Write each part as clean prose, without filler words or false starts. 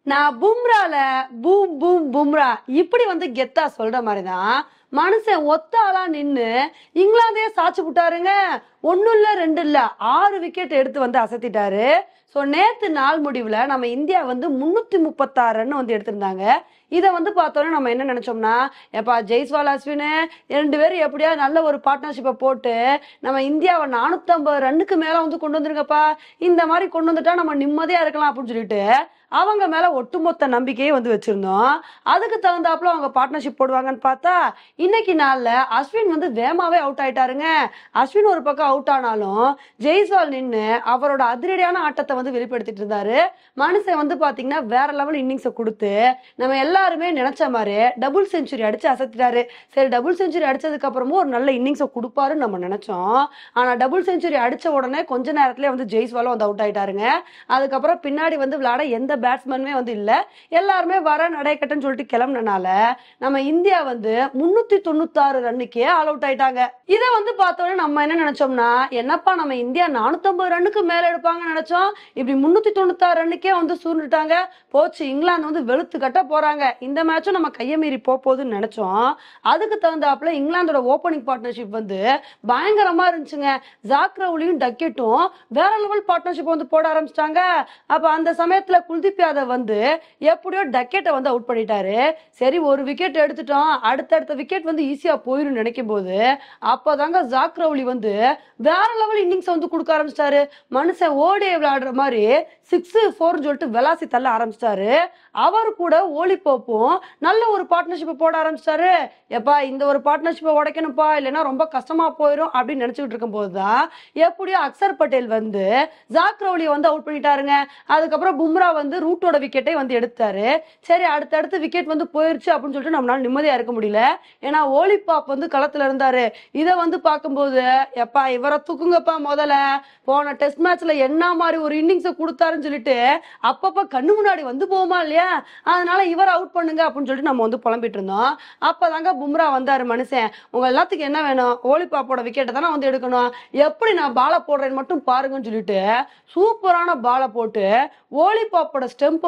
நான் பும்ரால boom boom Bumrah இப்படி கெத்தா சொல்ற மாதிரிதான் மனுஷன் ஒத்த ஆளா நின்னு இங்கிலாந்தையே சாச்சு விட்டாருங்க. ஒன்னும் இல்ல 2 இல்ல 6 விக்கெட் எடுத்து அசத்திட்டாரு. சோ நேத்து நாள் முடிவுல நம்ம இந்தியா 336 ரன் எடுத்திருந்தாங்க. இதை பார்த்தோன்னா நம்ம என்ன நினைச்சோம்னா, எப்பா ஜெய்ஸ்வால் அஸ்வின் 2 பேரும் எப்படியா நல்ல ஒரு பார்ட்னர்ஷிப்பை போட்டு நம்ம இந்தியாவை 450 ரன்னுக்கு மேல கொண்டு வந்துருங்கப்பா, இந்த மாதிரி கொண்டு வந்துட்டா நம்ம நிம்மதியா இருக்கலாம் அப்படின்னு சொல்லிட்டு அவங்க மேல ஒட்டுமொத்த நம்பிக்கையை வச்சிருந்தோம். அதுக்கு தகுந்தாப்புல அவங்க பார்ட்னர்ஷிப் போடுவாங்கன்னு பார்த்தா இன்னைக்கு நாள்ல அஸ்வின் வேமாவே அவுட் ஆயிட்டாருங்க. அஸ்வின் ஒரு பக்கம் அவுட் ஆனாலும் ஜெய்ஸ்வால் நின்னு அவரோட அதிரடியான ஆட்டத்தை வெளிப்படுத்திட்டு இருந்தாரு. மனுஷன் பாத்தீங்கன்னா வேற லெவல் இன்னிங்ஸை கொடுத்து நம்ம எல்லாருமே நினைச்ச மாதிரி டபுள் செஞ்சுரி அடிச்சு அசத்திட்டாரு. சரி, டபுள் செஞ்சுரி அடிச்சதுக்கு அப்புறமும் ஒரு நல்ல இன்னிங்ஸை கொடுப்பாருன்னு நம்ம நினைச்சோம். ஆனா டபுள் செஞ்சுரி அடிச்ச உடனே கொஞ்ச நேரத்திலே ஜெய்ஸ்வாலும் அவுட் ஆயிட்டாருங்க. அதுக்கப்புறம் பின்னாடி விளையாட எந்த பேட்ஸ்மேனுமே இல்ல, எல்லாருமே வர நடைக்கட்டுன்னு சொல்லிட்டு கிளம்புனால நம்ம இந்தியா 396 ரன்னுக்கே ஆல் அவுட் ஆயிட்டாங்க. இதை பார்த்தோன்னே நம்ம என்ன நினைச்சோம்னா, என்னப்பா நம்ம இந்தியா 450 ரன்னுக்கு மேல எடுப்பாங்கன்னு நினைச்சோம், இப்படி 396 ரன்னுக்கே சூழ்ந்துட்டாங்க. போச்சு, இங்கிலாந்து வெளுத்து கட்ட போறாங்க, இந்த மேட்சும் நம்ம கையை மீறி போகுதுன்னு நினைச்சோம். அதுக்கு தகுந்தாப்புல இங்கிலாந்தோட ஓப்பனிங் பார்ட்னர்ஷிப் பயங்கரமா இருந்துச்சுங்க. ஜாக் ரவுலியும் டக்கெட்டும் வேற லெவல் பார்ட்னர்ஷிப் போட ஆரம்பிச்சிட்டாங்க. அப்ப அந்த சமயத்துல குல்தீப் யாதவ் எப்படியோ டக்கெட்டை அவுட் பண்ணிட்டாரு. சரி, ஒரு விக்கெட் எடுத்துட்டோம், அடுத்தடுத்த விக்கெட் ஈஸியா போயிரும் நினைக்கும் போது அப்பதாங்க ஜாக் ரவுலி வேற லெவல் இன்னிங்ஸ் கொடுக்க ஆரம்பிச்சிட்டாரு. மனுஷன் ஓடி விளையாடுற மாதிரி 6-4 சொல்லிட்டு வெலாசி தள்ள ஆரம்பிச்சிட்டாரு. அவரு கூட ஓலி போப்பும் நல்ல ஒரு பார்ட்னர்ஷிப்பை போட ஆரம்பிச்சிட்டாரு. எப்பா இந்த ஒரு பார்ட்னர்ஷிப்பை உடைக்கணும்ப்பா, இல்லைன்னா ரொம்ப கஷ்டமா போயிடும் அப்படின்னு நினைச்சுட்டு இருக்கும் போதுதான் எப்படியோ அக்சர் பட்டேல் ஜாக் ரவுலியை அவுட் பண்ணிட்டாருங்க. அதுக்கப்புறம் பும்ரா ரூட்டோட விக்கெட்டை எடுத்தாரு. சரி, அடுத்தடுத்து விக்கெட் போயிருச்சு அப்படின்னு சொல்லிட்டு நம்மளால நிம்மதியா இருக்க முடியல. ஏன்னா ஓலி பாப் களத்துல இருந்தாரு. இதை பார்க்கும்போது எப்பா இவரை தூக்குங்கப்பா, முதல்ல போன டெஸ்ட் மேட்ச்ல என்ன மாதிரி ஒரு இன்னிங்ஸை கொடுத்தாருன்னு சொல்லிட்டு அப்பப்ப கண்ணு முன்னாடி போகுமா இல்லையா, அதனால இவர் அவுட் பண்ணுங்க அப்படின்னு சொல்லிட்டு நம்ம புலம்பிட்டு இருந்தோம். அப்பதாங்க பும்ரா வந்தாரு. மனுஷன், உங்க எல்லாத்துக்கும் என்ன வேணும், ஓலி பாப்போட விக்கெட்டை தானே எடுக்கணும், எப்படி நான் பாலை போடுறேன்னு மட்டும் பாருங்கன்னு சொல்லிட்டு சூப்பரான பாலை போட்டு ஓலி பாப்போட ஸ்டெம்ப்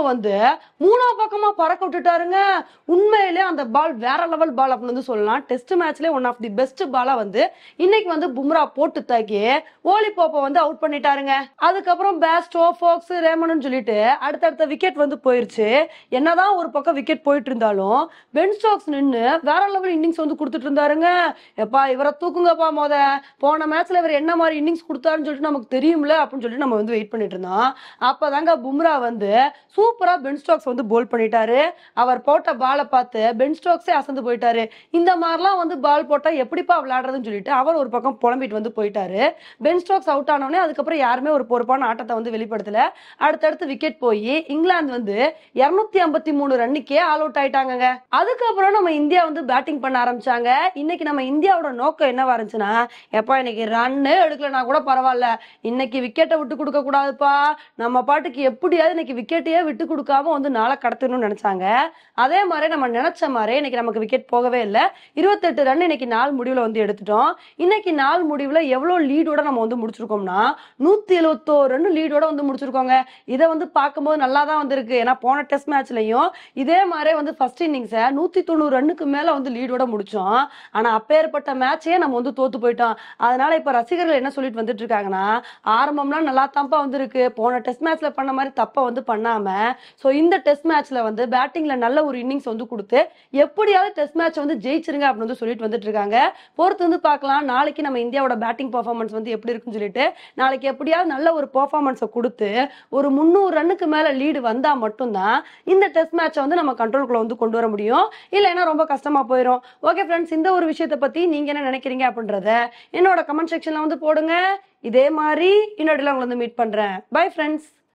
3ஆம் பக்கமா பறக்க விட்டுட்டாருங்க. உண்மையிலே அந்த பால் வேற லெவல் பால் அப்படின்னு சொல்லலாம். டெஸ்ட் மேட்ச்ல ஒன் ஆஃப் தி பெஸ்ட் பாலா இன்னைக்கு பும்ரா போட்டு தாக்கி ஓலி பாப்பை அவுட் பண்ணிட்டாருங்க. அதுக்கப்புறம் பேஸ்டோ, ஃபோக்ஸ், ரேமன் சொல்லிட்டு அடுத்தடுத்த விக்கெட் போயிருச்சு. என்னதான் ஒரு பக்கம் விக்கெட் போயிட்டு இருந்தாலும் பென் ஸ்டோக்ஸ் நின்னு வேற லெவல் இன்னிங்ஸ் கொடுத்துட்டு இருந்தாருங்க. எப்பா இவரை தூக்குங்கப்பா, போன மேட்ச்ல இவர் என்ன மாதிரி இன்னிங்ஸ் கொடுத்தாருன்னு சொல்லிட்டு நமக்கு தெரியும்ல அப்படின்னு சொல்லிட்டு நம்ம வெயிட் பண்ணிட்டு இருந்தோம். அப்பதாங்க பும்ரா சூப்பரா பென் ஸ்டோக்ஸ் போல் பண்ணிட்டாரு. அவர் போட்ட பாலை பார்த்து பென் ஸ்டோக்ஸே அசந்து போயிட்டாரு. இந்த மாதிரிலாம் பால் போட்டா எப்படிப்பா விளையாடுறதுன்னு சொல்லிட்டு அவர் ஒரு பக்கம் புலம்பிட்டு போயிட்டாரு. பென் ஸ்டோக்ஸ் அவுட் ஆனோடனே அதுக்கப்புறம் யாருமே ஒரு பொறுப்பான ஆட்டத்தை வெளிப்படுத்தல. அடுத்தடுத்து விக்கெட் போய் இங்கிலாந்து 253 ரன்னுக்கே ஆல் அவுட் ஆயிட்டாங்க. அதுக்கப்புறம் நம்ம இந்தியா பேட்டிங் பண்ண ஆரம்பிச்சாங்க. இன்னைக்கு நம்ம இந்தியாவோட நோக்கம் என்னவா இருந்துச்சுன்னா, எப்பா இன்னைக்கு ரன்னு எடுக்கலனா கூட பரவாயில்ல, இன்னைக்கு விக்கெட்டை விட்டு கொடுக்க கூடாதுப்பா, நம்ம பாட்டுக்கு எப்படியாவது இன்னைக்கு விக்கெட்டையே விட்டு கொடுக்காம நாளை கடத்தணும்னு நினைச்சாங்க. அதே மாதிரி நம்ம நினைச்ச மாதிரி இன்னைக்கு நமக்கு விக்கெட் போகவே இல்லை. 28 ரன் இன்னைக்கு நாள் முடிவுல எடுத்துட்டோம். இன்னைக்கு நாள் முடிவுல எவ்வளவு லீடோட நம்ம முடிச்சிருக்கோம்னா 171 ரன் லீடோட முடிச்சிருக்கோங்க. இதை பார்க்கும்போது நல்லா தான் இருக்கு. ஏன்னா போன டெஸ்ட் மேட்ச்லயும் இதே மாதிரி ஃபர்ஸ்ட் இன்னிங்ஸை 190 ரன்னுக்கு மேல லீடோட முடிச்சோம். ஆனா அப்பேற்பட்ட மேட்சே நம்ம தோத்து போயிட்டோம். அதனால இப்ப ரசிகர்கள் என்ன சொல்லிட்டு வந்துட்டு இருக்காங்கன்னா, ஆரம்பம்லாம் நல்லா தான்ப்பா இருக்கு, போன டெஸ்ட் மேட்ச்ல பண்ண மாதிரி தப்ப பண்ணாம சோ இந்த டெஸ்ட் மேட்ச்ல பேட்டிங்ல நல்ல ஒரு இன்னிங்ஸ் கொடுத்து எப்படியாவது டெஸ்ட் மேட்ச் ஜெயிச்சிருங்க அப்படின்னு சொல்லிட்டு வந்துட்டு இருக்காங்க. பொறுத்து பார்க்கலாம் நாளைக்கு நம்ம இந்தியாவோட பேட்டிங் பெர்ஃபார்மன்ஸ் எப்படி இருக்குன்னு சொல்லிட்டு. நாளைக்கு எப்படியாவது நல்ல ஒரு பெர்ஃபார்மன்ஸை கொடுத்து ஒரு 300 ரன்னுக்கு மேல லீடு வந்தா மட்டும்தான் இந்த டெஸ்ட் மேட்சை நம்ம கண்ட்ரோலுக்குள்ள கொண்டு வர முடியும். இல்லைன்னா ரொம்ப கஷ்டமா போயிடும். ஓகே ஃப்ரெண்ட்ஸ், இந்த ஒரு விஷயத்தை பத்தி நீங்க என்ன நினைக்கிறீங்க அப்படின்றத என்னோட கமெண்ட் செக்ஷன்ல போடுங்க. இதே மாதிரி இன்னொரு உங்களை மீட் பண்றேன். Bye friends.